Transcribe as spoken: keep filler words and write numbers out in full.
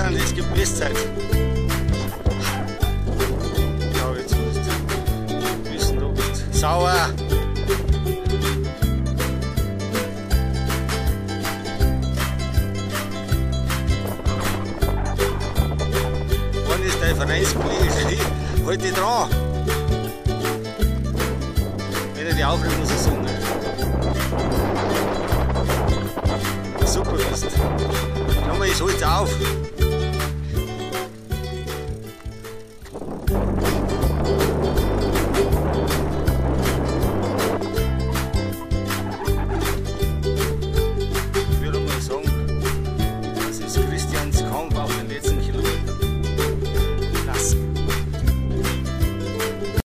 Florian, es gibt Bestzeit. Ja, jetzt musst du wissen, du bist sauer. Wann ist dein Vereinskollege schon hin? Halt dich dran! Wenn er die aufregt, muss er sagen. Super bist. Schau mal, ich hol's auf.